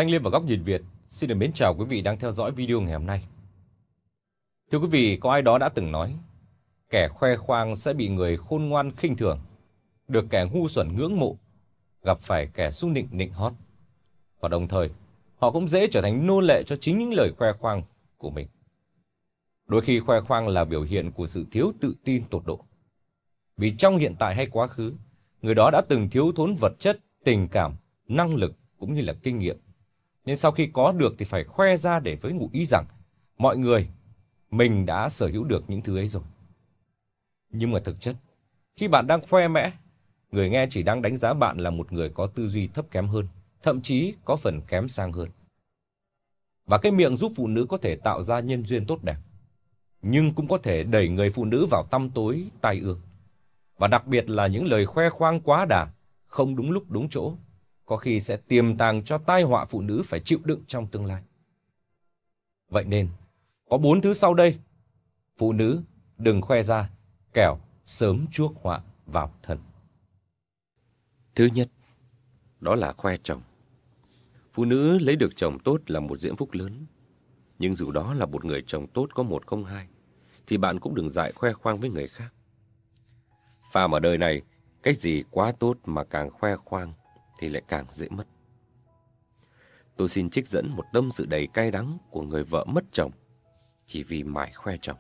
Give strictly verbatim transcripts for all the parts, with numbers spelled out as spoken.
Thanh Liêm và Góc Nhìn Việt xin được mến chào quý vị đang theo dõi video ngày hôm nay. Thưa quý vị, có ai đó đã từng nói, kẻ khoe khoang sẽ bị người khôn ngoan khinh thường, được kẻ ngu xuẩn ngưỡng mộ, gặp phải kẻ xu nịnh nịnh hót. Và đồng thời, họ cũng dễ trở thành nô lệ cho chính những lời khoe khoang của mình. Đôi khi khoe khoang là biểu hiện của sự thiếu tự tin tột độ. Vì trong hiện tại hay quá khứ, người đó đã từng thiếu thốn vật chất, tình cảm, năng lực cũng như là kinh nghiệm. Nên sau khi có được thì phải khoe ra để với ngụ ý rằng mọi người, mình đã sở hữu được những thứ ấy rồi. Nhưng mà thực chất, khi bạn đang khoe mẽ, người nghe chỉ đang đánh giá bạn là một người có tư duy thấp kém hơn, thậm chí có phần kém sang hơn. Và cái miệng giúp phụ nữ có thể tạo ra nhân duyên tốt đẹp, nhưng cũng có thể đẩy người phụ nữ vào tăm tối, tai ương. Và đặc biệt là những lời khoe khoang quá đà, không đúng lúc đúng chỗ, có khi sẽ tiềm tàng cho tai họa phụ nữ phải chịu đựng trong tương lai. Vậy nên, có bốn thứ sau đây. Phụ nữ đừng khoe ra, kẻo sớm chuốc họa vào thân. Thứ nhất, đó là khoe chồng. Phụ nữ lấy được chồng tốt là một diễm phúc lớn. Nhưng dù đó là một người chồng tốt có một không hai, thì bạn cũng đừng dại khoe khoang với người khác. Phàm ở đời này, cái gì quá tốt mà càng khoe khoang thì lại càng dễ mất. Tôi xin trích dẫn một tâm sự đầy cay đắng của người vợ mất chồng chỉ vì mải khoe chồng.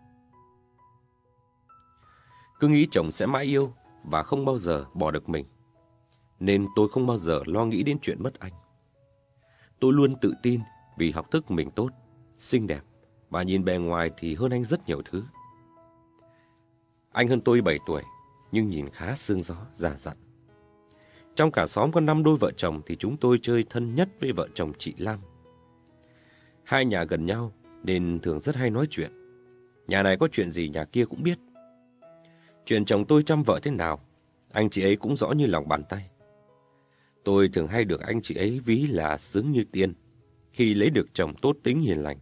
Cứ nghĩ chồng sẽ mãi yêu và không bao giờ bỏ được mình, nên tôi không bao giờ lo nghĩ đến chuyện mất anh. Tôi luôn tự tin vì học thức mình tốt, xinh đẹp và nhìn bề ngoài thì hơn anh rất nhiều thứ. Anh hơn tôi bảy tuổi, nhưng nhìn khá xương gió, già dặn. Trong cả xóm có năm đôi vợ chồng thì chúng tôi chơi thân nhất với vợ chồng chị Lam. Hai nhà gần nhau nên thường rất hay nói chuyện. Nhà này có chuyện gì nhà kia cũng biết. Chuyện chồng tôi chăm vợ thế nào, anh chị ấy cũng rõ như lòng bàn tay. Tôi thường hay được anh chị ấy ví là sướng như tiên khi lấy được chồng tốt tính hiền lành.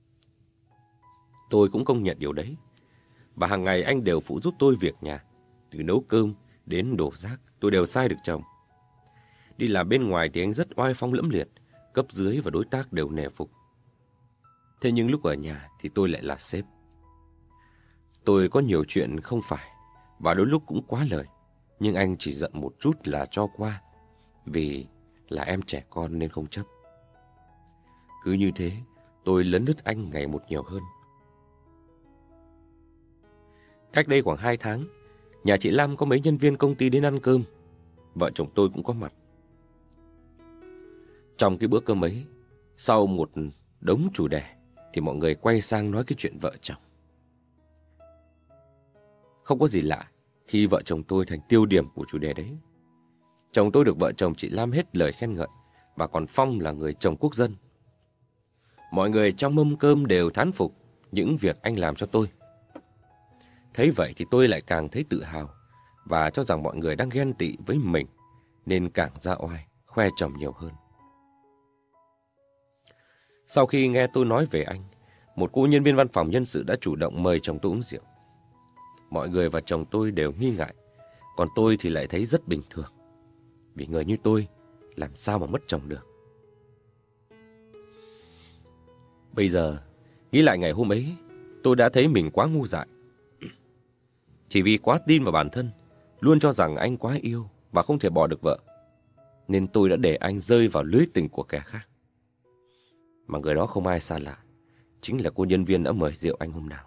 Tôi cũng công nhận điều đấy. Và hàng ngày anh đều phụ giúp tôi việc nhà, từ nấu cơm đến đổ rác, tôi đều sai được chồng. Đi làm bên ngoài thì anh rất oai phong lẫm liệt, cấp dưới và đối tác đều nể phục. Thế nhưng lúc ở nhà thì tôi lại là sếp. Tôi có nhiều chuyện không phải, và đôi lúc cũng quá lời, nhưng anh chỉ giận một chút là cho qua, vì là em trẻ con nên không chấp. Cứ như thế, tôi lấn lướt anh ngày một nhiều hơn. Cách đây khoảng hai tháng, nhà chị Lam có mấy nhân viên công ty đến ăn cơm. Vợ chồng tôi cũng có mặt. Trong cái bữa cơm ấy, sau một đống chủ đề, thì mọi người quay sang nói cái chuyện vợ chồng. Không có gì lạ khi vợ chồng tôi thành tiêu điểm của chủ đề đấy. Chồng tôi được vợ chồng chị Lam hết lời khen ngợi, và còn phong là người chồng quốc dân. Mọi người trong mâm cơm đều thán phục những việc anh làm cho tôi. Thấy vậy thì tôi lại càng thấy tự hào và cho rằng mọi người đang ghen tị với mình, nên càng ra oai, khoe chồng nhiều hơn. Sau khi nghe tôi nói về anh, một cô nhân viên văn phòng nhân sự đã chủ động mời chồng tôi uống rượu. Mọi người và chồng tôi đều nghi ngại, còn tôi thì lại thấy rất bình thường. Vì người như tôi làm sao mà mất chồng được. Bây giờ, nghĩ lại ngày hôm ấy, tôi đã thấy mình quá ngu dại. Chỉ vì quá tin vào bản thân, luôn cho rằng anh quá yêu và không thể bỏ được vợ, nên tôi đã để anh rơi vào lưới tình của kẻ khác. Mà người đó không ai xa lạ, chính là cô nhân viên đã mời rượu anh hôm nào.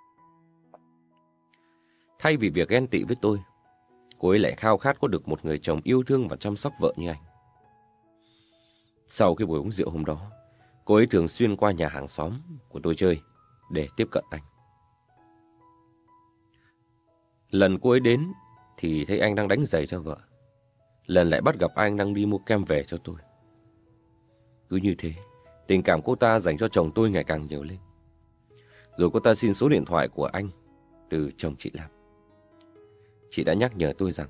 Thay vì việc ghen tị với tôi, cô ấy lại khao khát có được một người chồng yêu thương và chăm sóc vợ như anh. Sau cái buổi uống rượu hôm đó, cô ấy thường xuyên qua nhà hàng xóm của tôi chơi để tiếp cận anh. Lần cô ấy đến thì thấy anh đang đánh giày cho vợ. Lần lại bắt gặp anh đang đi mua kem về cho tôi. Cứ như thế, tình cảm cô ta dành cho chồng tôi ngày càng nhiều lên. Rồi cô ta xin số điện thoại của anh từ chồng chị Lam. Chị đã nhắc nhở tôi rằng,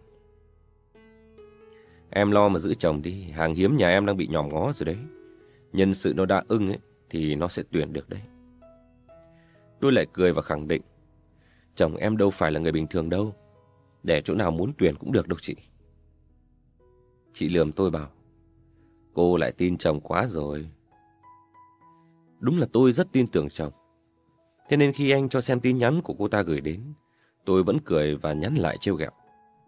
em lo mà giữ chồng đi, hàng hiếm nhà em đang bị nhòm ngó rồi đấy. Nhân sự nó đã ưng ấy, thì nó sẽ tuyển được đấy. Tôi lại cười và khẳng định, chồng em đâu phải là người bình thường đâu, để chỗ nào muốn tuyển cũng được đâu chị. Chị lườm tôi bảo, Cô lại tin chồng quá rồi. Đúng là tôi rất tin tưởng chồng. Thế nên khi anh cho xem tin nhắn của cô ta gửi đến, tôi vẫn cười và nhắn lại trêu ghẹo.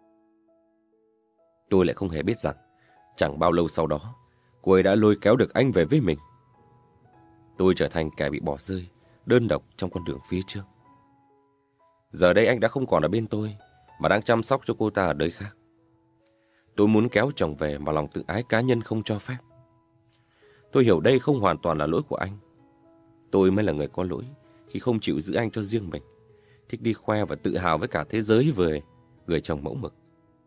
Tôi lại không hề biết rằng, chẳng bao lâu sau đó, cô ấy đã lôi kéo được anh về với mình. Tôi trở thành kẻ bị bỏ rơi, đơn độc trong con đường phía trước. Giờ đây anh đã không còn ở bên tôi, mà đang chăm sóc cho cô ta ở nơi khác. Tôi muốn kéo chồng về mà lòng tự ái cá nhân không cho phép. Tôi hiểu đây không hoàn toàn là lỗi của anh. Tôi mới là người có lỗi khi không chịu giữ anh cho riêng mình, thích đi khoe và tự hào với cả thế giới về người chồng mẫu mực.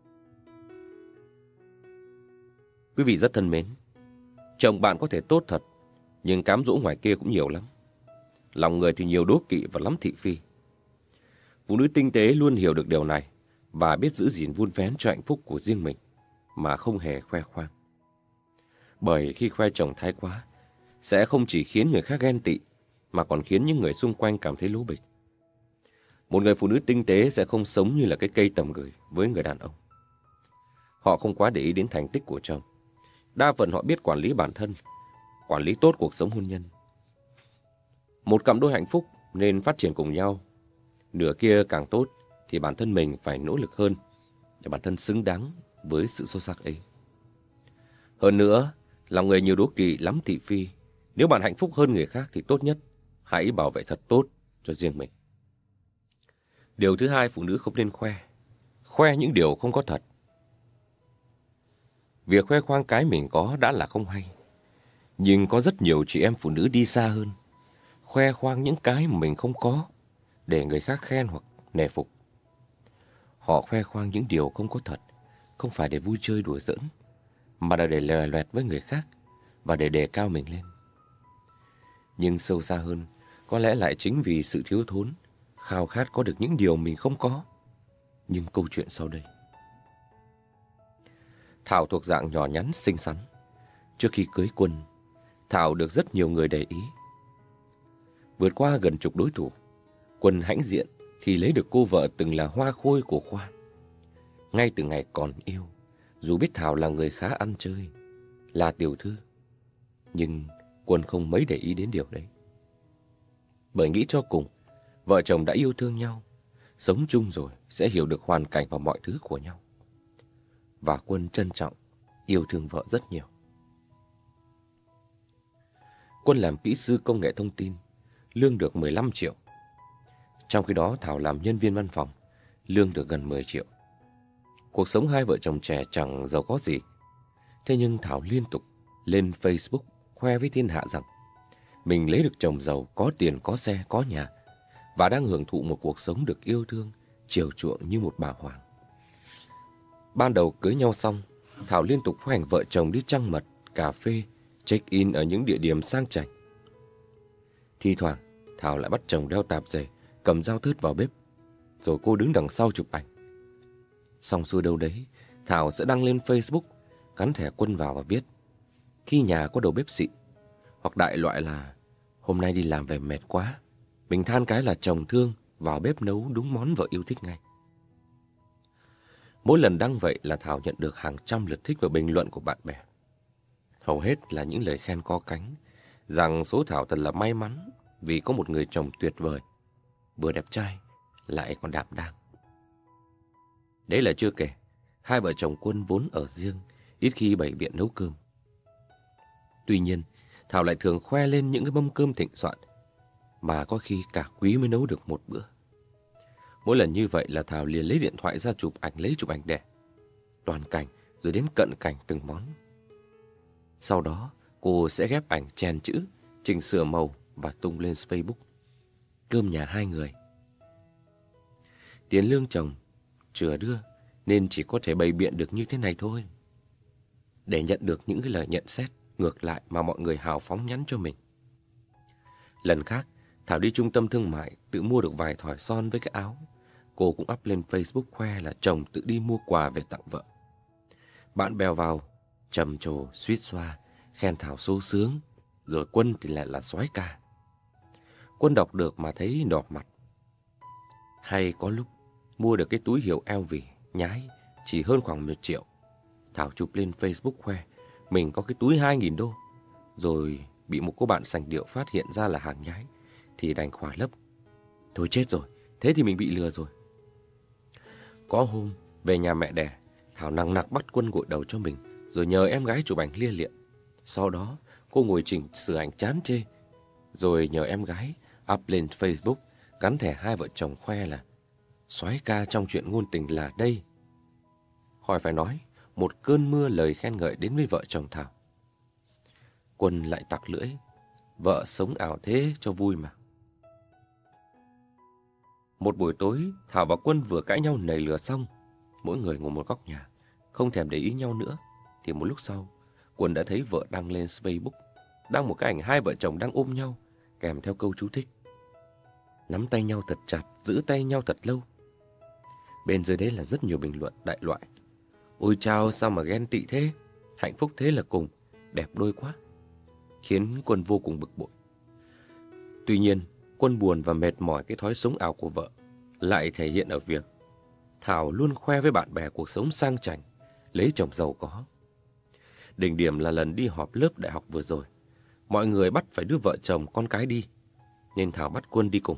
Quý vị rất thân mến, chồng bạn có thể tốt thật, nhưng cám dỗ ngoài kia cũng nhiều lắm. Lòng người thì nhiều đố kỵ và lắm thị phi. Phụ nữ tinh tế luôn hiểu được điều này và biết giữ gìn vun vén cho hạnh phúc của riêng mình mà không hề khoe khoang. Bởi khi khoe chồng thái quá, sẽ không chỉ khiến người khác ghen tị, mà còn khiến những người xung quanh cảm thấy lố bịch. Một người phụ nữ tinh tế sẽ không sống như là cái cây tầm gửi với người đàn ông. Họ không quá để ý đến thành tích của chồng. Đa phần họ biết quản lý bản thân, quản lý tốt cuộc sống hôn nhân. Một cặp đôi hạnh phúc nên phát triển cùng nhau. Nửa kia càng tốt thì bản thân mình phải nỗ lực hơn để bản thân xứng đáng với sự xuất sắc ấy. Hơn nữa, lòng người nhiều đố kỵ lắm thị phi. Nếu bạn hạnh phúc hơn người khác thì tốt nhất hãy bảo vệ thật tốt cho riêng mình. Điều thứ hai, phụ nữ không nên khoe. Khoe những điều không có thật. Việc khoe khoang cái mình có đã là không hay. Nhưng có rất nhiều chị em phụ nữ đi xa hơn. Khoe khoang những cái mà mình không có để người khác khen hoặc nể phục. Họ khoe khoang những điều không có thật, không phải để vui chơi đùa giỡn, mà là để lòe loẹt với người khác và để đề cao mình lên. Nhưng sâu xa hơn, có lẽ lại chính vì sự thiếu thốn, khao khát có được những điều mình không có. Nhưng câu chuyện sau đây. Thảo thuộc dạng nhỏ nhắn xinh xắn. Trước khi cưới Quân, Thảo được rất nhiều người để ý. Vượt qua gần chục đối thủ, Quân hãnh diện khi lấy được cô vợ từng là hoa khôi của khoa. Ngay từ ngày còn yêu, dù biết Thảo là người khá ăn chơi, là tiểu thư, nhưng Quân không mấy để ý đến điều đấy. Bởi nghĩ cho cùng, vợ chồng đã yêu thương nhau, sống chung rồi sẽ hiểu được hoàn cảnh và mọi thứ của nhau. Và Quân trân trọng, yêu thương vợ rất nhiều. Quân làm kỹ sư công nghệ thông tin, lương được mười lăm triệu. Trong khi đó Thảo làm nhân viên văn phòng, lương được gần mười triệu. Cuộc sống hai vợ chồng trẻ chẳng giàu có gì. Thế nhưng Thảo liên tục lên Facebook khoe với thiên hạ rằng mình lấy được chồng giàu, có tiền, có xe, có nhà và đang hưởng thụ một cuộc sống được yêu thương, chiều chuộng như một bà hoàng. Ban đầu cưới nhau xong, Thảo liên tục khoe ảnh vợ chồng đi trăng mật, cà phê, check-in ở những địa điểm sang chảnh. Thi thoảng, Thảo lại bắt chồng đeo tạp dề, cầm dao thớt vào bếp, rồi cô đứng đằng sau chụp ảnh. Xong xuôi đâu đấy, Thảo sẽ đăng lên Facebook, gắn thẻ Quân vào và viết khi nhà có đầu bếp xịn, hoặc đại loại là hôm nay đi làm về mệt quá, mình than cái là chồng thương, vào bếp nấu đúng món vợ yêu thích ngay. Mỗi lần đăng vậy là Thảo nhận được hàng trăm lượt thích và bình luận của bạn bè. Hầu hết là những lời khen có cánh, rằng số Thảo thật là may mắn vì có một người chồng tuyệt vời, vừa đẹp trai, lại còn đảm đang. Đấy là chưa kể, hai vợ chồng Quân vốn ở riêng, ít khi bày biện nấu cơm. Tuy nhiên, Thảo lại thường khoe lên những cái mâm cơm thịnh soạn, mà có khi cả quý mới nấu được một bữa. Mỗi lần như vậy là Thảo liền lấy điện thoại ra chụp ảnh lấy chụp ảnh đẻ, toàn cảnh rồi đến cận cảnh từng món. Sau đó, cô sẽ ghép ảnh chèn chữ, chỉnh sửa màu và tung lên Facebook. Cơm nhà hai người. Tiền lương chồng chưa đưa nên chỉ có thể bày biện được như thế này thôi, để nhận được những cái lời nhận xét ngược lại mà mọi người hào phóng nhắn cho mình. Lần khác, Thảo đi trung tâm thương mại tự mua được vài thỏi son với cái áo. Cô cũng up lên Facebook khoe là chồng tự đi mua quà về tặng vợ. Bạn bè vào trầm trồ suýt xoa, khen Thảo số sướng, rồi Quân thì lại là soái ca. Quân đọc được mà thấy đỏ mặt. Hay có lúc mua được cái túi hiệu eo vê nhái chỉ hơn khoảng một triệu, Thảo chụp lên Facebook khoe mình có cái túi hai nghìn đô, rồi bị một cô bạn sành điệu phát hiện ra là hàng nhái, thì đành khỏa lấp. Thôi chết rồi, thế thì mình bị lừa rồi. Có hôm về nhà mẹ đẻ, Thảo nằng nặc bắt Quân gội đầu cho mình, rồi nhờ em gái chụp ảnh lia lịa. Sau đó cô ngồi chỉnh sửa ảnh chán chê, rồi nhờ em gái up lên Facebook, gắn thẻ hai vợ chồng khoe là soái ca trong chuyện ngôn tình là đây. Khỏi phải nói, một cơn mưa lời khen ngợi đến với vợ chồng Thảo. Quân lại tặc lưỡi, vợ sống ảo thế cho vui mà. Một buổi tối, Thảo và Quân vừa cãi nhau nảy lửa xong, mỗi người ngồi một góc nhà, không thèm để ý nhau nữa. Thì một lúc sau, Quân đã thấy vợ đăng lên Facebook, đăng một cái ảnh hai vợ chồng đang ôm nhau, kèm theo câu chú thích: nắm tay nhau thật chặt, giữ tay nhau thật lâu. Bên dưới đấy là rất nhiều bình luận đại loại: ôi chao, sao mà ghen tị thế, hạnh phúc thế là cùng, đẹp đôi quá, khiến Quân vô cùng bực bội. Tuy nhiên, Quân buồn và mệt mỏi cái thói sống ảo của vợ lại thể hiện ở việc Thảo luôn khoe với bạn bè cuộc sống sang chảnh, lấy chồng giàu có. Đỉnh điểm là lần đi họp lớp đại học vừa rồi, mọi người bắt phải đưa vợ chồng con cái đi, nên Thảo bắt Quân đi cùng.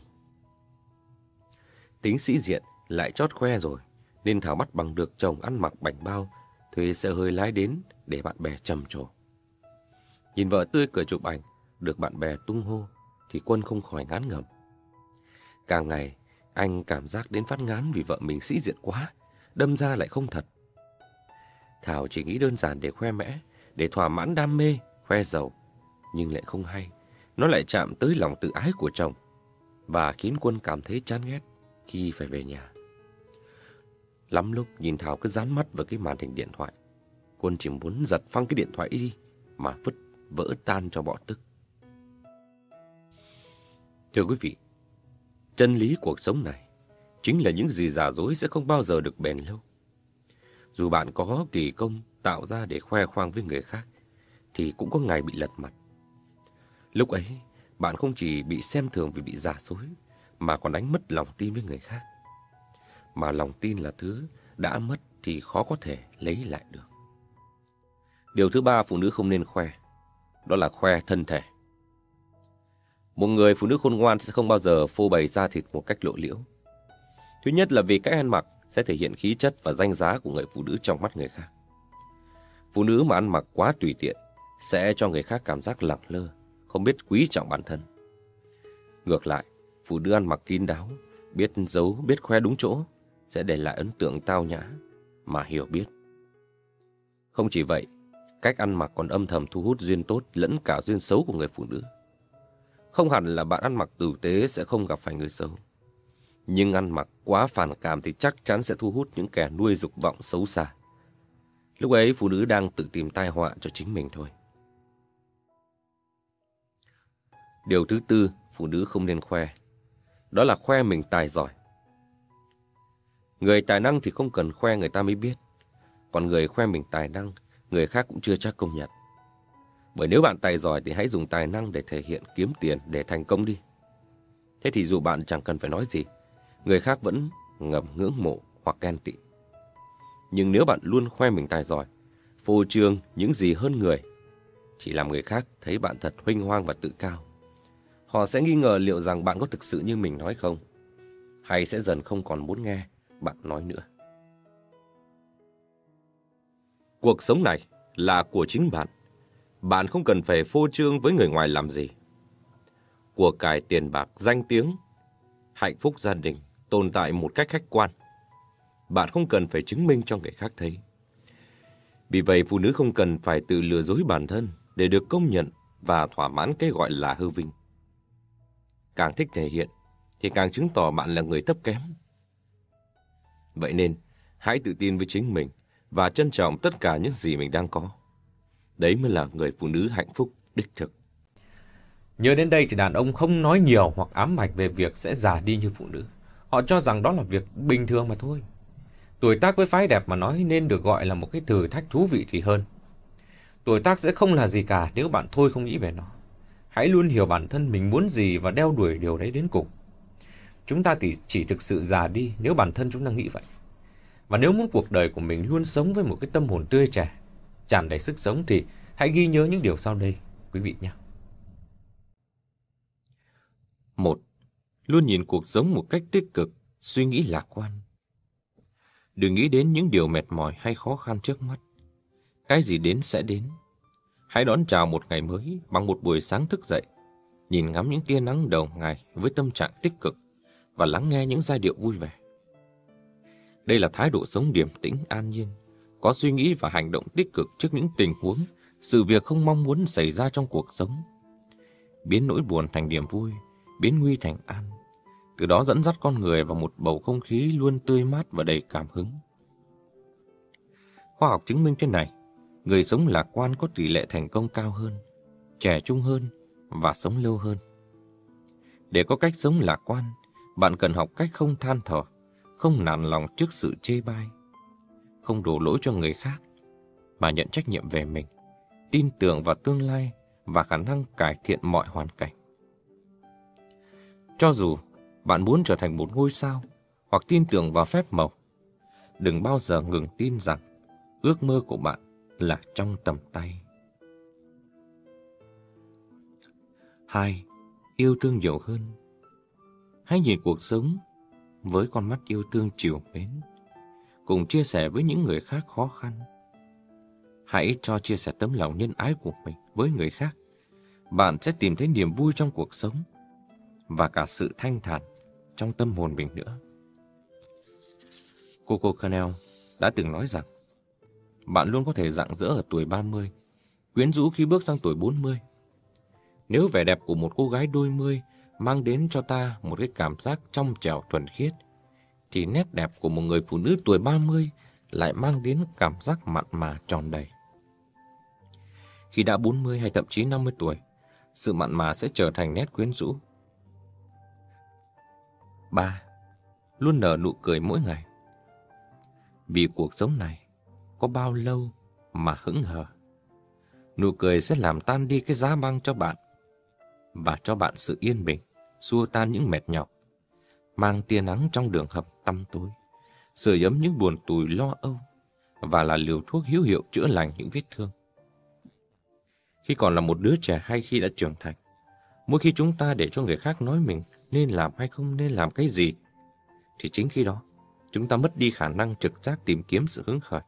Tính sĩ diện lại chót khoe rồi, nên Thảo bắt bằng được chồng ăn mặc bảnh bao, thuê xe hơi lái đến để bạn bè trầm trồ. Nhìn vợ tươi cười chụp ảnh, được bạn bè tung hô, thì Quân không khỏi ngán ngẩm. Càng ngày, anh cảm giác đến phát ngán vì vợ mình sĩ diện quá, đâm ra lại không thật. Thảo chỉ nghĩ đơn giản để khoe mẽ, để thỏa mãn đam mê, khoe giàu, nhưng lại không hay, nó lại chạm tới lòng tự ái của chồng, và khiến Quân cảm thấy chán ghét khi phải về nhà. Lắm lúc nhìn Thảo cứ dán mắt vào cái màn hình điện thoại, Quân chỉ muốn giật phăng cái điện thoại đi mà vứt vỡ tan cho bỏ tức. Thưa quý vị, chân lý cuộc sống này chính là những gì giả dối sẽ không bao giờ được bền lâu. Dù bạn có kỳ công tạo ra để khoe khoang với người khác, thì cũng có ngày bị lật mặt. Lúc ấy, bạn không chỉ bị xem thường vì bị giả dối, mà còn đánh mất lòng tin với người khác. Mà lòng tin là thứ đã mất thì khó có thể lấy lại được. Điều thứ ba phụ nữ không nên khoe, đó là khoe thân thể. Một người phụ nữ khôn ngoan sẽ không bao giờ phô bày da thịt một cách lộ liễu. Thứ nhất là vì cách ăn mặc sẽ thể hiện khí chất và danh giá của người phụ nữ trong mắt người khác. Phụ nữ mà ăn mặc quá tùy tiện sẽ cho người khác cảm giác lẳng lơ, không biết quý trọng bản thân. Ngược lại, phụ nữ ăn mặc kín đáo, biết giấu, biết khoe đúng chỗ, sẽ để lại ấn tượng tao nhã mà hiểu biết. Không chỉ vậy, cách ăn mặc còn âm thầm thu hút duyên tốt lẫn cả duyên xấu của người phụ nữ. Không hẳn là bạn ăn mặc tử tế sẽ không gặp phải người xấu, nhưng ăn mặc quá phản cảm thì chắc chắn sẽ thu hút những kẻ nuôi dục vọng xấu xa. Lúc ấy phụ nữ đang tự tìm tai họa cho chính mình thôi. Điều thứ tư phụ nữ không nên khoe, đó là khoe mình tài giỏi. Người tài năng thì không cần khoe người ta mới biết, còn người khoe mình tài năng, người khác cũng chưa chắc công nhận. Bởi nếu bạn tài giỏi thì hãy dùng tài năng để thể hiện, kiếm tiền, để thành công đi. Thế thì dù bạn chẳng cần phải nói gì, người khác vẫn ngầm ngưỡng mộ hoặc ghen tị. Nhưng nếu bạn luôn khoe mình tài giỏi, phô trương những gì hơn người, chỉ làm người khác thấy bạn thật huênh hoang và tự cao, họ sẽ nghi ngờ liệu rằng bạn có thực sự như mình nói không, hay sẽ dần không còn muốn nghe bạn nói nữa. Cuộc sống này là của chính bạn. Bạn không cần phải phô trương với người ngoài làm gì. Của cải, tiền bạc, danh tiếng, hạnh phúc gia đình tồn tại một cách khách quan. Bạn không cần phải chứng minh cho người khác thấy. Vì vậy, phụ nữ không cần phải tự lừa dối bản thân để được công nhận và thỏa mãn cái gọi là hư vinh. Càng thích thể hiện thì càng chứng tỏ bạn là người thấp kém. Vậy nên, hãy tự tin với chính mình và trân trọng tất cả những gì mình đang có. Đấy mới là người phụ nữ hạnh phúc đích thực. Nhớ đến đây thì đàn ông không nói nhiều hoặc ám ảnh về việc sẽ già đi như phụ nữ. Họ cho rằng đó là việc bình thường mà thôi. Tuổi tác với phái đẹp mà nói nên được gọi là một cái thử thách thú vị thì hơn. Tuổi tác sẽ không là gì cả nếu bạn thôi không nghĩ về nó. Hãy luôn hiểu bản thân mình muốn gì và đeo đuổi điều đấy đến cùng. Chúng ta thì chỉ thực sự già đi nếu bản thân chúng ta nghĩ vậy. Và nếu muốn cuộc đời của mình luôn sống với một cái tâm hồn tươi trẻ, tràn đầy sức sống thì Hãy ghi nhớ những điều sau đây, quý vị nhé. Một, luôn nhìn cuộc sống một cách tích cực, suy nghĩ lạc quan. Đừng nghĩ đến những điều mệt mỏi hay khó khăn trước mắt. Cái gì đến sẽ đến. Hãy đón chào một ngày mới bằng một buổi sáng thức dậy, nhìn ngắm những tia nắng đầu ngày với tâm trạng tích cực và lắng nghe những giai điệu vui vẻ. Đây là thái độ sống điềm tĩnh, an nhiên, có suy nghĩ và hành động tích cực trước những tình huống, sự việc không mong muốn xảy ra trong cuộc sống. Biến nỗi buồn thành niềm vui, biến nguy thành an. Từ đó dẫn dắt con người vào một bầu không khí luôn tươi mát và đầy cảm hứng. Khoa học chứng minh thế này, người sống lạc quan có tỷ lệ thành công cao hơn, trẻ trung hơn và sống lâu hơn. Để có cách sống lạc quan, bạn cần học cách không than thở, không nản lòng trước sự chê bai, không đổ lỗi cho người khác, mà nhận trách nhiệm về mình, tin tưởng vào tương lai và khả năng cải thiện mọi hoàn cảnh. Cho dù bạn muốn trở thành một ngôi sao hoặc tin tưởng vào phép màu, đừng bao giờ ngừng tin rằng ước mơ của bạn là trong tầm tay. Hai, yêu thương nhiều hơn. Hãy nhìn cuộc sống với con mắt yêu thương trìu mến, cùng chia sẻ với những người khác khó khăn. Hãy cho chia sẻ tấm lòng nhân ái của mình với người khác. Bạn sẽ tìm thấy niềm vui trong cuộc sống và cả sự thanh thản trong tâm hồn mình nữa. Coco Chanel đã từng nói rằng bạn luôn có thể rạng rỡ ở tuổi ba mươi, quyến rũ khi bước sang tuổi bốn mươi. Nếu vẻ đẹp của một cô gái đôi mươi mang đến cho ta một cái cảm giác trong trẻo thuần khiết, thì nét đẹp của một người phụ nữ tuổi ba mươi lại mang đến cảm giác mặn mà tròn đầy. Khi đã bốn mươi hay thậm chí năm mươi tuổi, sự mặn mà sẽ trở thành nét quyến rũ. Ba, luôn nở nụ cười mỗi ngày. Vì cuộc sống này có bao lâu mà hững hờ. Nụ cười sẽ làm tan đi cái giá băng cho bạn và cho bạn sự yên bình, xua tan những mệt nhọc, mang tia nắng trong đường hầm tăm tối, sưởi ấm những buồn tủi lo âu và là liều thuốc hữu hiệu chữa lành những vết thương. Khi còn là một đứa trẻ hay khi đã trưởng thành, mỗi khi chúng ta để cho người khác nói mình nên làm hay không nên làm cái gì, thì chính khi đó chúng ta mất đi khả năng trực giác tìm kiếm sự hứng khởi.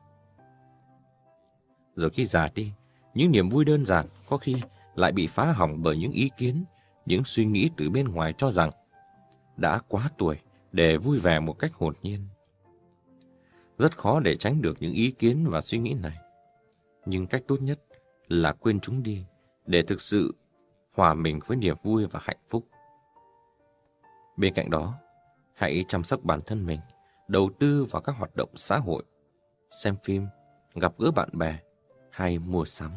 Rồi khi già đi, những niềm vui đơn giản có khi lại bị phá hỏng bởi những ý kiến, những suy nghĩ từ bên ngoài cho rằng đã quá tuổi để vui vẻ một cách hồn nhiên. Rất khó để tránh được những ý kiến và suy nghĩ này, nhưng cách tốt nhất là quên chúng đi để thực sự hòa mình với niềm vui và hạnh phúc. Bên cạnh đó, hãy chăm sóc bản thân mình, đầu tư vào các hoạt động xã hội, xem phim, gặp gỡ bạn bè hay mua sắm.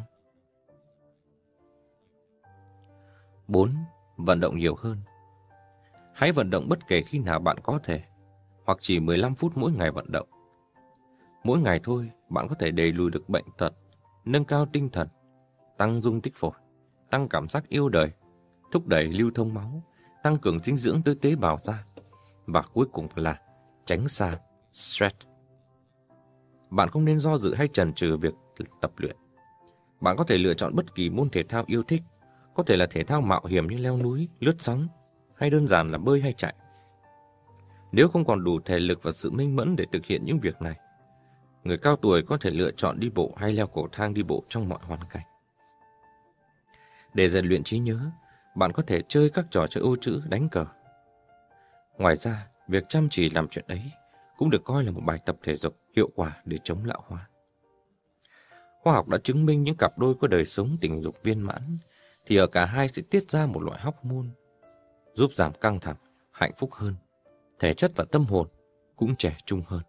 Bốn, vận động nhiều hơn. Hãy vận động bất kể khi nào bạn có thể, hoặc chỉ mười lăm phút mỗi ngày vận động. Mỗi ngày thôi, bạn có thể đẩy lùi được bệnh tật, nâng cao tinh thần, tăng dung tích phổi, tăng cảm giác yêu đời, thúc đẩy lưu thông máu, tăng cường dinh dưỡng tới tế bào da, và cuối cùng là tránh xa stress. Bạn không nên do dự hay chần chừ việc tập luyện. Bạn có thể lựa chọn bất kỳ môn thể thao yêu thích, có thể là thể thao mạo hiểm như leo núi, lướt sóng, hay đơn giản là bơi hay chạy. Nếu không còn đủ thể lực và sự minh mẫn để thực hiện những việc này, người cao tuổi có thể lựa chọn đi bộ hay leo cầu thang đi bộ trong mọi hoàn cảnh. Để rèn luyện trí nhớ, bạn có thể chơi các trò chơi ô chữ, đánh cờ. Ngoài ra, việc chăm chỉ làm chuyện ấy cũng được coi là một bài tập thể dục hiệu quả để chống lão hóa. Khoa học đã chứng minh những cặp đôi có đời sống tình dục viên mãn thì ở cả hai sẽ tiết ra một loại hormone giúp giảm căng thẳng, hạnh phúc hơn, thể chất và tâm hồn cũng trẻ trung hơn.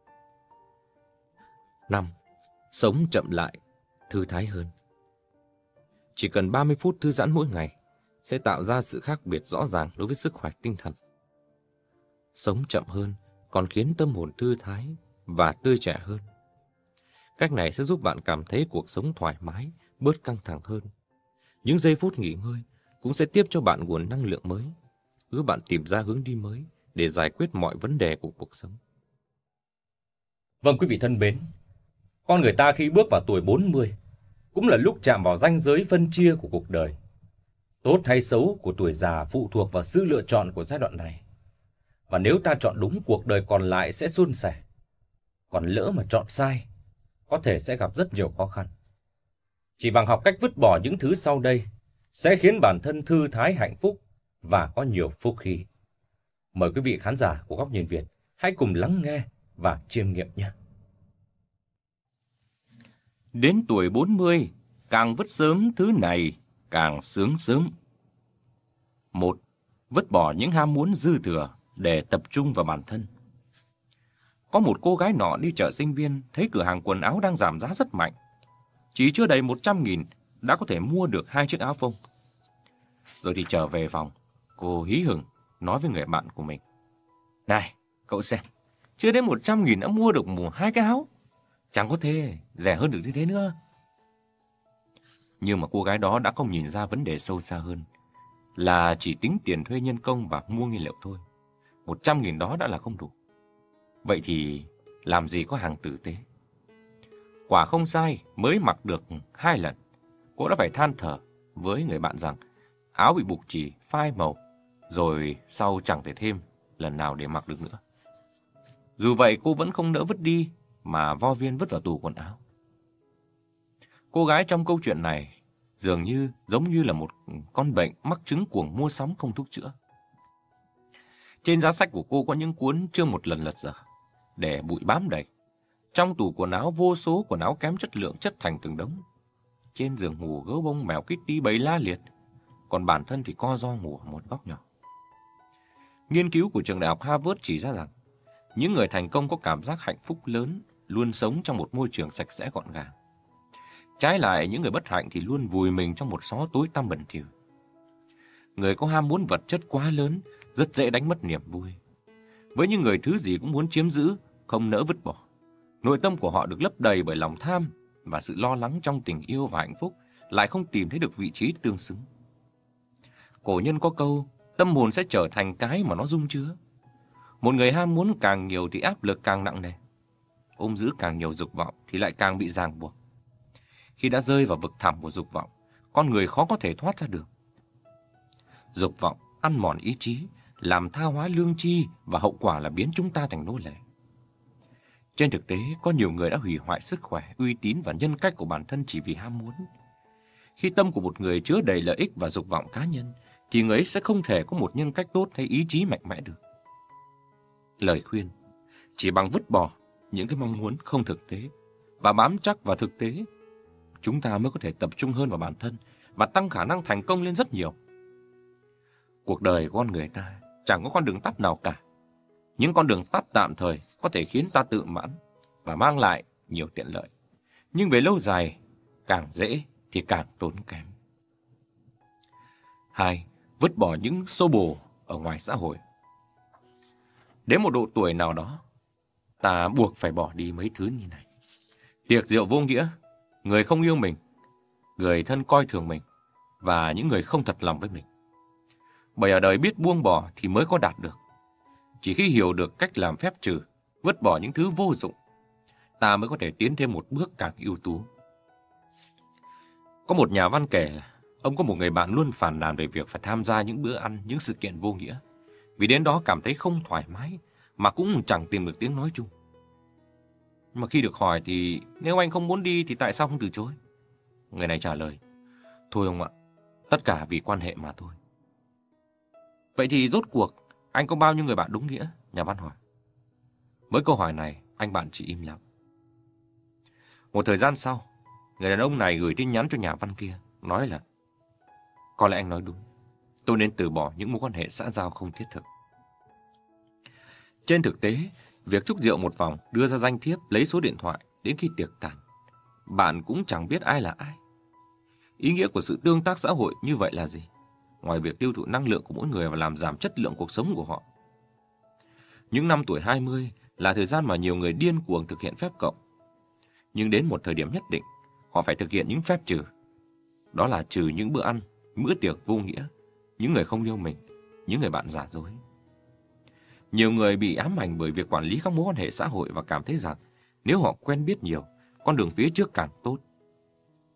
Năm. Sống chậm lại, thư thái hơn. Chỉ cần ba mươi phút thư giãn mỗi ngày sẽ tạo ra sự khác biệt rõ ràng đối với sức khỏe tinh thần. Sống chậm hơn còn khiến tâm hồn thư thái và tươi trẻ hơn. Cách này sẽ giúp bạn cảm thấy cuộc sống thoải mái, bớt căng thẳng hơn. Những giây phút nghỉ ngơi cũng sẽ tiếp cho bạn nguồn năng lượng mới, giúp bạn tìm ra hướng đi mới để giải quyết mọi vấn đề của cuộc sống. Vâng quý vị thân mến, con người ta khi bước vào tuổi bốn mươi cũng là lúc chạm vào ranh giới phân chia của cuộc đời. Tốt hay xấu của tuổi già phụ thuộc vào sự lựa chọn của giai đoạn này. Và nếu ta chọn đúng, cuộc đời còn lại sẽ suôn sẻ. Còn lỡ mà chọn sai, có thể sẽ gặp rất nhiều khó khăn. Chỉ bằng học cách vứt bỏ những thứ sau đây sẽ khiến bản thân thư thái, hạnh phúc và có nhiều phúc khí. Mời quý vị khán giả của Góc Nhìn Việt hãy cùng lắng nghe và chiêm nghiệm nhé. Đến tuổi bốn mươi, càng vứt sớm thứ này càng sướng sớm. Một, vứt bỏ những ham muốn dư thừa để tập trung vào bản thân. Có một cô gái nọ đi chợ sinh viên, thấy cửa hàng quần áo đang giảm giá rất mạnh. Chỉ chưa đầy một trăm nghìn đã có thể mua được hai chiếc áo phông. Rồi thì trở về phòng, cô hí hửng nói với người bạn của mình: "Này, cậu xem, chưa đến một trăm nghìn đã mua được một hai cái áo. Chẳng có thể rẻ hơn được như thế nữa." Nhưng mà cô gái đó đã không nhìn ra vấn đề sâu xa hơn, là chỉ tính tiền thuê nhân công và mua nguyên liệu thôi. Một trăm nghìn đó đã là không đủ. Vậy thì làm gì có hàng tử tế? Quả không sai, mới mặc được hai lần, cô đã phải than thở với người bạn rằng áo bị bục chỉ, phai màu, rồi sau chẳng thể thêm lần nào để mặc được nữa. Dù vậy cô vẫn không nỡ vứt đi, mà vo viên vứt vào tủ quần áo. Cô gái trong câu chuyện này dường như giống như là một con bệnh mắc chứng cuồng mua sắm không thuốc chữa. Trên giá sách của cô có những cuốn chưa một lần lật dở, để bụi bám đầy. Trong tủ quần áo vô số quần áo kém chất lượng chất thành từng đống. Trên giường ngủ gấu bông mèo Kitty bày la liệt, còn bản thân thì co ro ngủ ở một góc nhỏ. Nghiên cứu của trường đại học Harvard chỉ ra rằng những người thành công có cảm giác hạnh phúc lớn, luôn sống trong một môi trường sạch sẽ gọn gàng. Trái lại, những người bất hạnh thì luôn vùi mình trong một xó tối tăm bẩn thỉu. Người có ham muốn vật chất quá lớn rất dễ đánh mất niềm vui. Với những người thứ gì cũng muốn chiếm giữ, không nỡ vứt bỏ, nội tâm của họ được lấp đầy bởi lòng tham và sự lo lắng trong tình yêu và hạnh phúc, lại không tìm thấy được vị trí tương xứng. Cổ nhân có câu, tâm hồn sẽ trở thành cái mà nó dung chứa. Một người ham muốn càng nhiều thì áp lực càng nặng nề. Ôm giữ càng nhiều dục vọng thì lại càng bị ràng buộc. Khi đã rơi vào vực thẳm của dục vọng, con người khó có thể thoát ra được. Dục vọng ăn mòn ý chí, làm tha hóa lương tri và hậu quả là biến chúng ta thành nô lệ. Trên thực tế, có nhiều người đã hủy hoại sức khỏe, uy tín và nhân cách của bản thân chỉ vì ham muốn. Khi tâm của một người chứa đầy lợi ích và dục vọng cá nhân, thì người ấy sẽ không thể có một nhân cách tốt hay ý chí mạnh mẽ được. Lời khuyên, chỉ bằng vứt bỏ những cái mong muốn không thực tế và bám chắc vào thực tế, chúng ta mới có thể tập trung hơn vào bản thân và tăng khả năng thành công lên rất nhiều. Cuộc đời của con người ta chẳng có con đường tắt nào cả. Những con đường tắt tạm thời có thể khiến ta tự mãn và mang lại nhiều tiện lợi. Nhưng về lâu dài, càng dễ thì càng tốn kém. Hai, vứt bỏ những xô bồ ở ngoài xã hội. Đến một độ tuổi nào đó, ta buộc phải bỏ đi mấy thứ như này. Tiệc rượu vô nghĩa, người không yêu mình, người thân coi thường mình và những người không thật lòng với mình. Bởi ở đời biết buông bỏ thì mới có đạt được. Chỉ khi hiểu được cách làm phép trừ, vứt bỏ những thứ vô dụng, ta mới có thể tiến thêm một bước càng ưu tú. Có một nhà văn kể, ông có một người bạn luôn phàn nàn về việc phải tham gia những bữa ăn, những sự kiện vô nghĩa, vì đến đó cảm thấy không thoải mái, mà cũng chẳng tìm được tiếng nói chung. Mà khi được hỏi thì nếu anh không muốn đi thì tại sao không từ chối? Người này trả lời, thôi ông ạ, tất cả vì quan hệ mà thôi. Vậy thì rốt cuộc, anh có bao nhiêu người bạn đúng nghĩa? Nhà văn hỏi. Với câu hỏi này, anh bạn chỉ im lặng. Một thời gian sau, người đàn ông này gửi tin nhắn cho nhà văn kia, nói là có lẽ anh nói đúng, tôi nên từ bỏ những mối quan hệ xã giao không thiết thực. Trên thực tế, việc chúc rượu một vòng, đưa ra danh thiếp, lấy số điện thoại đến khi tiệc tàn, bạn cũng chẳng biết ai là ai. Ý nghĩa của sự tương tác xã hội như vậy là gì? Ngoài việc tiêu thụ năng lượng của mỗi người và làm giảm chất lượng cuộc sống của họ. Những năm tuổi hai mươi là thời gian mà nhiều người điên cuồng thực hiện phép cộng. Nhưng đến một thời điểm nhất định, họ phải thực hiện những phép trừ. Đó là trừ những bữa ăn, bữa tiệc vô nghĩa, những người không yêu mình, những người bạn giả dối. Nhiều người bị ám ảnh bởi việc quản lý các mối quan hệ xã hội và cảm thấy rằng nếu họ quen biết nhiều, con đường phía trước càng tốt.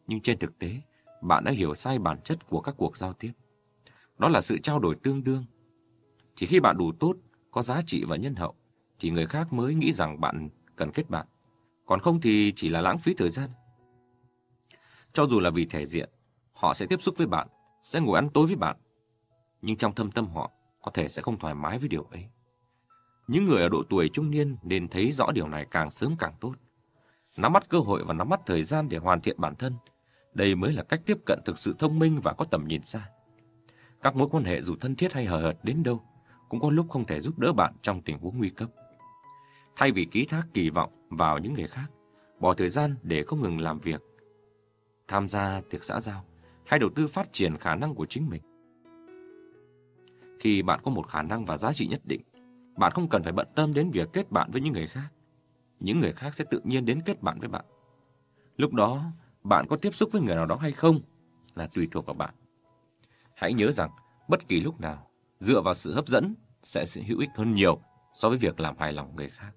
nhưng trên thực tế, bạn đã hiểu sai bản chất của các cuộc giao tiếp. Đó là sự trao đổi tương đương. Chỉ khi bạn đủ tốt, có giá trị và nhân hậu, thì người khác mới nghĩ rằng bạn cần kết bạn. Còn không thì chỉ là lãng phí thời gian. Cho dù là vì thể diện, họ sẽ tiếp xúc với bạn, sẽ ngồi ăn tối với bạn. Nhưng trong thâm tâm họ có thể sẽ không thoải mái với điều ấy. Những người ở độ tuổi trung niên nên thấy rõ điều này càng sớm càng tốt. Nắm bắt cơ hội và nắm bắt thời gian để hoàn thiện bản thân. Đây mới là cách tiếp cận thực sự thông minh và có tầm nhìn xa. Các mối quan hệ dù thân thiết hay hời hợt đến đâu, cũng có lúc không thể giúp đỡ bạn trong tình huống nguy cấp. Thay vì ký thác kỳ vọng vào những người khác, bỏ thời gian để không ngừng làm việc, tham gia tiệc xã giao, hay đầu tư phát triển khả năng của chính mình. Khi bạn có một khả năng và giá trị nhất định, bạn không cần phải bận tâm đến việc kết bạn với những người khác. Những người khác sẽ tự nhiên đến kết bạn với bạn. Lúc đó, bạn có tiếp xúc với người nào đó hay không là tùy thuộc vào bạn. Hãy nhớ rằng, bất kỳ lúc nào, dựa vào sự hấp dẫn sẽ, sẽ hữu ích hơn nhiều so với việc làm hài lòng người khác.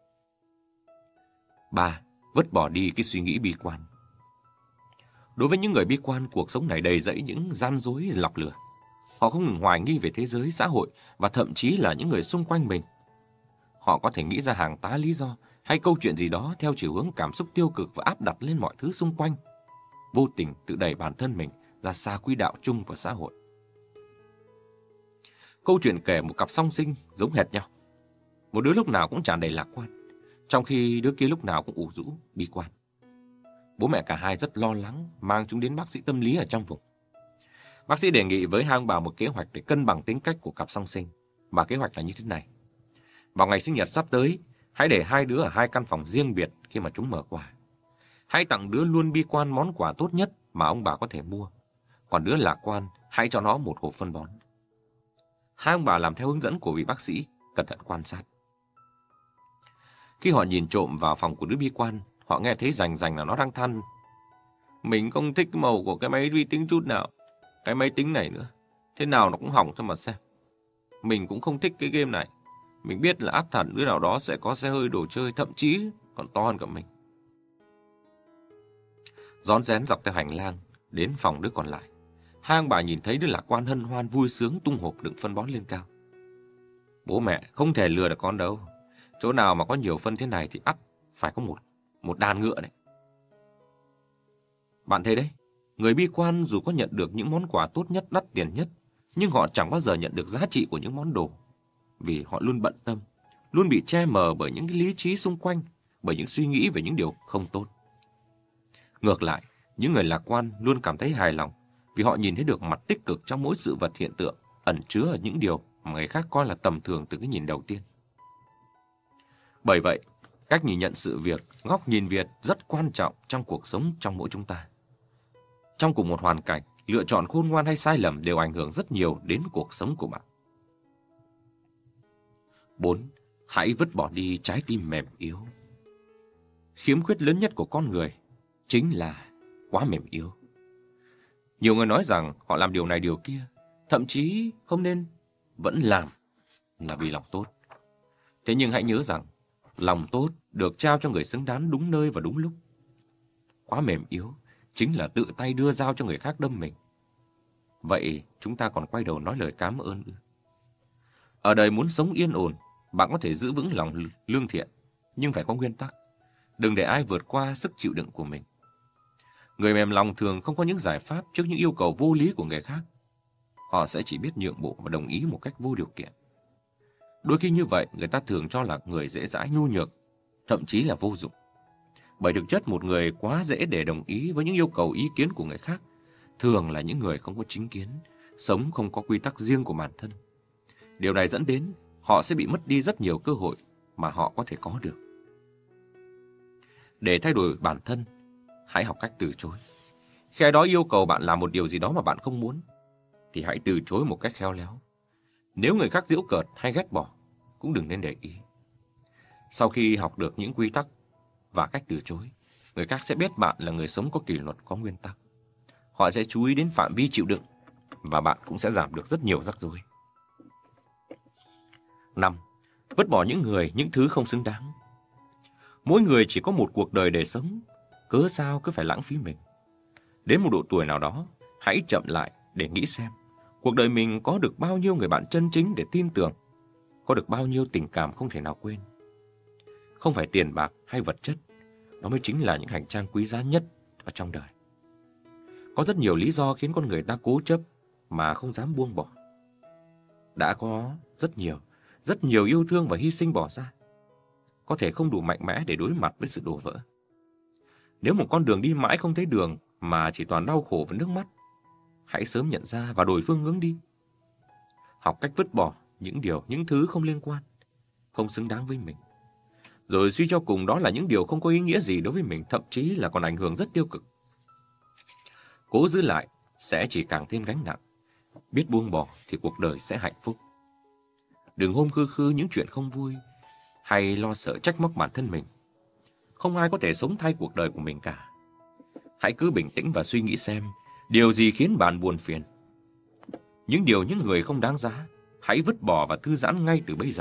ba. Vứt bỏ đi cái suy nghĩ bi quan. Đối với những người bi quan, cuộc sống này đầy rẫy những gian dối lọc lừa. Họ không ngừng hoài nghi về thế giới, xã hội và thậm chí là những người xung quanh mình. Họ có thể nghĩ ra hàng tá lý do hay câu chuyện gì đó theo chiều hướng cảm xúc tiêu cực và áp đặt lên mọi thứ xung quanh, vô tình tự đẩy bản thân mình ra xa quỹ đạo chung của xã hội. Câu chuyện kể một cặp song sinh giống hệt nhau. Một đứa lúc nào cũng tràn đầy lạc quan, trong khi đứa kia lúc nào cũng ủ rũ, bi quan. Bố mẹ cả hai rất lo lắng, mang chúng đến bác sĩ tâm lý ở trong vùng. Bác sĩ đề nghị với hai ông bà một kế hoạch để cân bằng tính cách của cặp song sinh. Và kế hoạch là như thế này. Vào ngày sinh nhật sắp tới, hãy để hai đứa ở hai căn phòng riêng biệt khi mà chúng mở quà. Hãy tặng đứa luôn bi quan món quà tốt nhất mà ông bà có thể mua. Còn đứa lạc quan, hãy cho nó một hộp phân bón. Hai ông bà làm theo hướng dẫn của vị bác sĩ, cẩn thận quan sát. Khi họ nhìn trộm vào phòng của đứa bi quan, họ nghe thấy rành rành là nó đang than: mình không thích màu của cái máy vi tính chút nào. Cái máy tính này nữa, thế nào nó cũng hỏng cho mà xem. Mình cũng không thích cái game này. Mình biết là ắt hẳn đứa nào đó sẽ có xe hơi đồ chơi, thậm chí còn to hơn cả mình. Rón rén dọc theo hành lang, đến phòng đứa còn lại. Hai ông bà nhìn thấy đứa lạc quan hân hoan vui sướng tung hộp đựng phân bón lên cao. Bố mẹ không thể lừa được con đâu. Chỗ nào mà có nhiều phân thế này thì ắt phải có một, một đàn ngựa đấy. Bạn thấy đấy, người bi quan dù có nhận được những món quà tốt nhất, đắt tiền nhất, nhưng họ chẳng bao giờ nhận được giá trị của những món đồ. Vì họ luôn bận tâm, luôn bị che mờ bởi những lý trí xung quanh, bởi những suy nghĩ về những điều không tốt. Ngược lại, những người lạc quan luôn cảm thấy hài lòng vì họ nhìn thấy được mặt tích cực trong mỗi sự vật hiện tượng, ẩn chứa ở những điều mà người khác coi là tầm thường từ cái nhìn đầu tiên. Bởi vậy, cách nhìn nhận sự việc, góc nhìn Việt rất quan trọng trong cuộc sống trong mỗi chúng ta. Trong cùng một hoàn cảnh, lựa chọn khôn ngoan hay sai lầm đều ảnh hưởng rất nhiều đến cuộc sống của bạn. bốn. Hãy vứt bỏ đi trái tim mềm yếu. Khiếm khuyết lớn nhất của con người chính là quá mềm yếu. Nhiều người nói rằng họ làm điều này điều kia, thậm chí không nên, vẫn làm là vì lòng tốt. Thế nhưng hãy nhớ rằng, lòng tốt được trao cho người xứng đáng đúng nơi và đúng lúc. Quá mềm yếu chính là tự tay đưa dao cho người khác đâm mình. Vậy chúng ta còn quay đầu nói lời cảm ơn ư? Ở đời muốn sống yên ổn, bạn có thể giữ vững lòng lương thiện, nhưng phải có nguyên tắc. Đừng để ai vượt qua sức chịu đựng của mình. Người mềm lòng thường không có những giải pháp trước những yêu cầu vô lý của người khác. Họ sẽ chỉ biết nhượng bộ và đồng ý một cách vô điều kiện. Đôi khi như vậy, người ta thường cho là người dễ dãi, nhu nhược, thậm chí là vô dụng. Bởi thực chất một người quá dễ để đồng ý với những yêu cầu ý kiến của người khác thường là những người không có chính kiến, sống không có quy tắc riêng của bản thân. Điều này dẫn đến họ sẽ bị mất đi rất nhiều cơ hội mà họ có thể có được. Để thay đổi bản thân, hãy học cách từ chối. Khi ai đó yêu cầu bạn làm một điều gì đó mà bạn không muốn, thì hãy từ chối một cách khéo léo. Nếu người khác giễu cợt hay ghét bỏ, cũng đừng nên để ý. Sau khi học được những quy tắc và cách từ chối, người khác sẽ biết bạn là người sống có kỷ luật, có nguyên tắc. Họ sẽ chú ý đến phạm vi chịu đựng, và bạn cũng sẽ giảm được rất nhiều rắc rối. năm. Vứt bỏ những người, những thứ không xứng đáng. Mỗi người chỉ có một cuộc đời để sống, cớ sao cứ phải lãng phí mình. Đến một độ tuổi nào đó, hãy chậm lại để nghĩ xem cuộc đời mình có được bao nhiêu người bạn chân chính để tin tưởng, có được bao nhiêu tình cảm không thể nào quên. Không phải tiền bạc hay vật chất, đó mới chính là những hành trang quý giá nhất ở trong đời. Có rất nhiều lý do khiến con người ta cố chấp mà không dám buông bỏ. Đã có rất nhiều, rất nhiều yêu thương và hy sinh bỏ ra, có thể không đủ mạnh mẽ để đối mặt với sự đổ vỡ. Nếu một con đường đi mãi không thấy đường mà chỉ toàn đau khổ và nước mắt, hãy sớm nhận ra và đổi phương hướng đi. Học cách vứt bỏ những điều, những thứ không liên quan, không xứng đáng với mình. Rồi suy cho cùng đó là những điều không có ý nghĩa gì đối với mình, thậm chí là còn ảnh hưởng rất tiêu cực. Cố giữ lại sẽ chỉ càng thêm gánh nặng. Biết buông bỏ thì cuộc đời sẽ hạnh phúc. Đừng hôm khư khư những chuyện không vui, hay lo sợ trách móc bản thân mình. Không ai có thể sống thay cuộc đời của mình cả. Hãy cứ bình tĩnh và suy nghĩ xem điều gì khiến bạn buồn phiền. Những điều, những người không đáng giá, hãy vứt bỏ và thư giãn ngay từ bây giờ.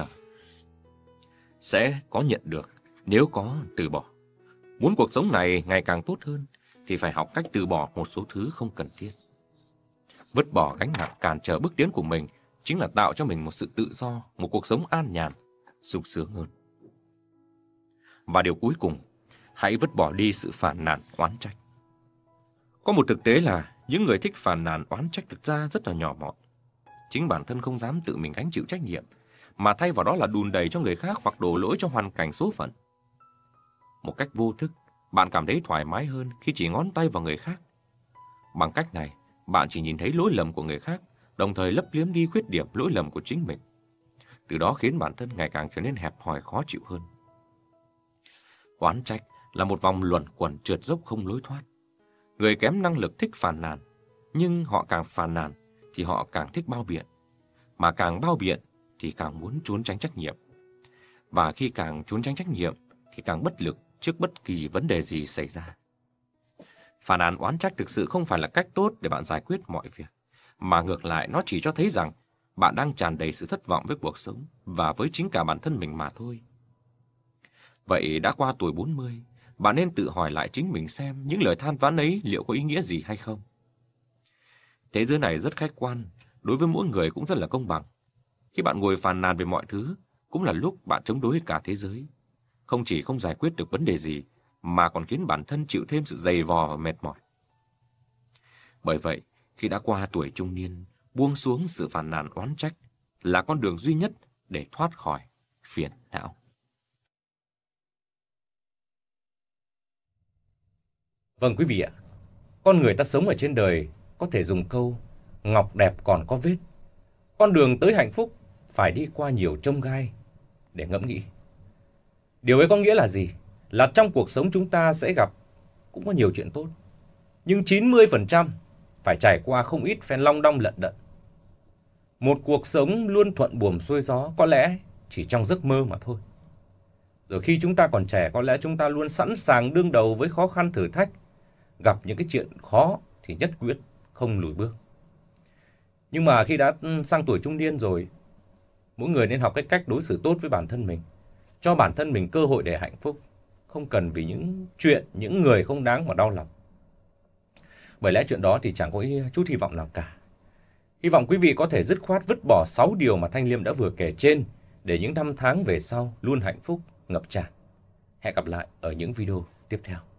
Sẽ có nhận được nếu có từ bỏ. Muốn cuộc sống này ngày càng tốt hơn thì phải học cách từ bỏ một số thứ không cần thiết. Vứt bỏ gánh nặng cản trở bước tiến của mình chính là tạo cho mình một sự tự do, một cuộc sống an nhàn, sung sướng hơn. Và điều cuối cùng, hãy vứt bỏ đi sự phàn nàn oán trách. Có một thực tế là những người thích phàn nàn oán trách thực ra rất là nhỏ mọn. Chính bản thân không dám tự mình gánh chịu trách nhiệm, mà thay vào đó là đùn đẩy cho người khác hoặc đổ lỗi cho hoàn cảnh số phận. Một cách vô thức, bạn cảm thấy thoải mái hơn khi chỉ ngón tay vào người khác. Bằng cách này, bạn chỉ nhìn thấy lỗi lầm của người khác, đồng thời lấp liếm đi khuyết điểm lỗi lầm của chính mình. Từ đó khiến bản thân ngày càng trở nên hẹp hòi khó chịu hơn. Oán trách là một vòng luẩn quẩn trượt dốc không lối thoát. Người kém năng lực thích phàn nàn, nhưng họ càng phàn nàn thì họ càng thích bao biện. Mà càng bao biện thì càng muốn trốn tránh trách nhiệm. Và khi càng trốn tránh trách nhiệm thì càng bất lực trước bất kỳ vấn đề gì xảy ra. Phàn nàn oán trách thực sự không phải là cách tốt để bạn giải quyết mọi việc, mà ngược lại nó chỉ cho thấy rằng bạn đang tràn đầy sự thất vọng với cuộc sống và với chính cả bản thân mình mà thôi. Vậy đã qua tuổi bốn mươi, bạn nên tự hỏi lại chính mình xem những lời than vãn ấy liệu có ý nghĩa gì hay không. Thế giới này rất khách quan, đối với mỗi người cũng rất là công bằng. Khi bạn ngồi phàn nàn về mọi thứ, cũng là lúc bạn chống đối cả thế giới. Không chỉ không giải quyết được vấn đề gì, mà còn khiến bản thân chịu thêm sự dày vò và mệt mỏi. Bởi vậy, khi đã qua tuổi trung niên, buông xuống sự phàn nàn oán trách là con đường duy nhất để thoát khỏi phiền não. Vâng quý vị ạ, con người ta sống ở trên đời có thể dùng câu ngọc đẹp còn có vết. Con đường tới hạnh phúc phải đi qua nhiều chông gai để ngẫm nghĩ. Điều ấy có nghĩa là gì? Là trong cuộc sống chúng ta sẽ gặp cũng có nhiều chuyện tốt, nhưng chín mươi phần trăm phải trải qua không ít phen long đong lận đận. Một cuộc sống luôn thuận buồm xuôi gió có lẽ chỉ trong giấc mơ mà thôi. Rồi khi chúng ta còn trẻ có lẽ chúng ta luôn sẵn sàng đương đầu với khó khăn thử thách. Gặp những cái chuyện khó thì nhất quyết không lùi bước. Nhưng mà khi đã sang tuổi trung niên rồi, mỗi người nên học cái cách đối xử tốt với bản thân mình, cho bản thân mình cơ hội để hạnh phúc, không cần vì những chuyện, những người không đáng mà đau lòng. Bởi lẽ chuyện đó thì chẳng có chút hy vọng nào cả. Hy vọng quý vị có thể dứt khoát vứt bỏ sáu điều mà Thanh Liêm đã vừa kể trên để những năm tháng về sau luôn hạnh phúc ngập tràn. Hẹn gặp lại ở những video tiếp theo.